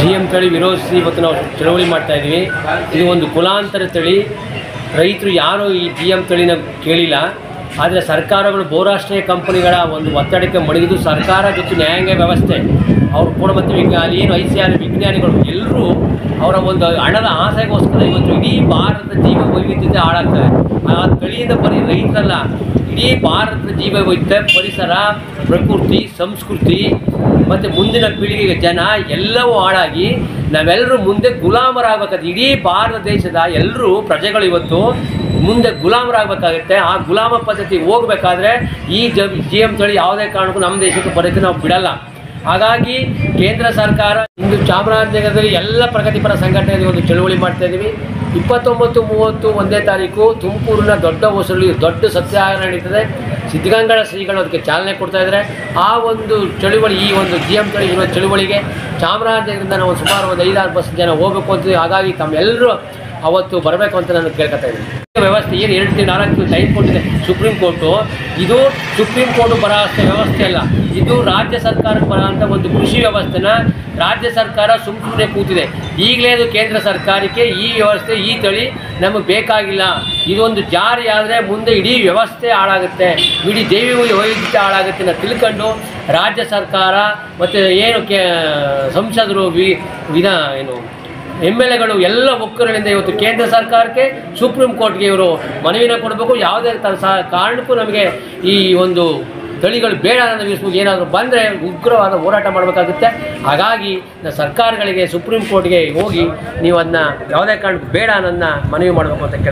GM ತಳಿ ವಿರೋಧಿಸಿ ಇವತ್ತು ನಾವು ಚಳವಳಿ ಮಾಡ್ತಾಯಿದ್ವಿ. ಇದು ಒಂದು ಕುಲಾಂತರ ತಳಿ. ರೈತರು ಯಾರೂ ಈ GM ತಳಿನ ಕೇಳಿಲ್ಲ. ಆದರೆ ಸರ್ಕಾರಗಳು ಬಹುರಾಷ್ಟ್ರೀಯ ಕಂಪನಿಗಳ ಒಂದು ಒತ್ತಡಕ್ಕೆ ಮಣಿದು ಸರ್ಕಾರ ಜೊತೆ ನ್ಯಾಯಾಂಗ ವ್ಯವಸ್ಥೆ ಅವರು ಕೂಡ ಮತ್ತು ಅಲ್ಲಿ ಏನು ICAR ವಿಜ್ಞಾನಿಗಳು ಎಲ್ಲರೂ ಅವರ ಒಂದು ಹಣದ ಆಸೆಗೋಸ್ಕರ ಇವತ್ತು ಇಡೀ ಭಾರತದ ಜೀವ ವೈವಿಧ್ಯತೆ ಹಾಳಾಗ್ತದೆ. ಆ ತಳಿಯಿಂದ ಬರೀ ರೈತರಲ್ಲ, ಇಡೀ ಭಾರತದ ಜೀವ ವೈವಿಧ್ಯ, ಪರಿಸರ, ಪ್ರಕೃತಿ, ಸಂಸ್ಕೃತಿ ಮತ್ತು ಮುಂದಿನ ಪೀಳಿಗೆಗೆ ಜನ ಎಲ್ಲವೂ ಹಾಳಾಗಿ ನಾವೆಲ್ಲರೂ ಮುಂದೆ ಗುಲಾಮರಾಗಬೇಕಾದ್ರೆ ಇಡೀ ಭಾರತ ದೇಶದ ಎಲ್ಲರೂ ಪ್ರಜೆಗಳು ಇವತ್ತು ಮುಂದೆ ಗುಲಾಮರಾಗಬೇಕಾಗುತ್ತೆ. ಆ ಗುಲಾಮ ಪದ್ಧತಿ ಹೋಗಬೇಕಾದ್ರೆ ಈ GM ತಳಿ ಯಾವುದೇ ಕಾರಣಕ್ಕೂ ನಮ್ಮ ದೇಶಕ್ಕೆ ಬರೋಕ್ಕೆ ನಾವು ಬಿಡಲ್ಲ. ಹಾಗಾಗಿ ಕೇಂದ್ರ ಸರ್ಕಾರ ಇಂದು ಚಾಮರಾಜನಗರದಲ್ಲಿ ಎಲ್ಲ ಪ್ರಗತಿಪರ ಸಂಘಟನೆಗಳಿಗೆ ಒಂದು ಚಳುವಳಿ ಮಾಡ್ತಾಯಿದ್ದೀವಿ. 29, 30 ಒಂದೇ ತಾರೀಕು ತುಮಕೂರಿನ ದೊಡ್ಡ ಹೊಸಳ್ಳಿ ದೊಡ್ಡ ಸತ್ಯಾಗ್ರಹ ನಡೀತದೆ. ಸಿದ್ಧಗಂಗಾ ಶ್ರೀಗಳು ಅದಕ್ಕೆ ಚಾಲನೆ ಕೊಡ್ತಾಯಿದ್ದಾರೆ. ಆ ಒಂದು ಚಳುವಳಿ, ಈ ಒಂದು GM ತಳಿ ಇರುವ ಚಳುವಳಿಗೆ ಚಾಮರಾಜನಗರದಿಂದ ನಾವು ಸುಮಾರು ಒಂದು 5-6 ಬಸ್ ಜನ ಹೋಗಬೇಕು ಅಂತೀವಿ. ಹಾಗಾಗಿ ತಮ್ಮೆಲ್ಲರೂ ಅವತ್ತು ಬರಬೇಕು ಅಂತ ನಾನು ಕೇಳ್ಕೊತಾ ಇದ್ದೀನಿ. ವ್ಯವಸ್ಥೆ ಏನು 2-4 ಟೈಮ್ ಕೊಟ್ಟಿದೆ ಸುಪ್ರೀಂ ಕೋರ್ಟು. ಇದು ಸುಪ್ರೀಂ ಕೋರ್ಟು ಬರೋ ವ್ಯವಸ್ಥೆ ಅಲ್ಲ, ಇದು ರಾಜ್ಯ ಸರ್ಕಾರಕ್ಕೆ ಬರೋ ಅಂಥ ಒಂದು ಕೃಷಿ ವ್ಯವಸ್ಥೆನ ರಾಜ್ಯ ಸರ್ಕಾರ ಸುಮ್ಮನೆ ಕೂತಿದೆ. ಈಗಲೇ ಅದು ಕೇಂದ್ರ ಸರ್ಕಾರಕ್ಕೆ ಈ ವ್ಯವಸ್ಥೆ, ಈ ತಳಿ ನಮಗೆ ಬೇಕಾಗಿಲ್ಲ, ಇದೊಂದು ಜಾರಿ ಆದರೆ ಮುಂದೆ ಇಡೀ ವ್ಯವಸ್ಥೆ ಹಾಳಾಗುತ್ತೆ, ಇಡೀ ಜೈವ ವೈವಿಧ್ಯತೆ ಹಾಳಾಗುತ್ತೆ ಅಂತ ತಿಳ್ಕೊಂಡು ರಾಜ್ಯ ಸರ್ಕಾರ ಮತ್ತು ಏನು ಸಂಸದರು ಏನು MLAಗಳು ಎಲ್ಲ ಒಕ್ಕೂರಿನಿಂದ ಇವತ್ತು ಕೇಂದ್ರ ಸರ್ಕಾರಕ್ಕೆ ಸುಪ್ರೀಂ ಕೋರ್ಟ್ಗೆ ಇವರು ಮನವಿನ ಕೊಡಬೇಕು. ಯಾವುದೇ ಕಾರಣಕ್ಕೂ ನಮಗೆ ಈ ಒಂದು ತಳಿಗಳು ಬೇಡ ಅನ್ನೋ ಏನಾದರೂ ಬಂದರೆ ಉಗ್ರವಾದ ಹೋರಾಟ ಮಾಡಬೇಕಾಗುತ್ತೆ. ಹಾಗಾಗಿ ಸರ್ಕಾರಗಳಿಗೆ ಸುಪ್ರೀಂ ಕೋರ್ಟ್ಗೆ ಹೋಗಿ ನೀವು ಅದನ್ನ ಯಾವುದೇ ಕಾರಣಕ್ಕೂ ಬೇಡ ಅನ್ನೋದನ್ನ ಮನವಿ ಮಾಡಬೇಕು ಅಂತ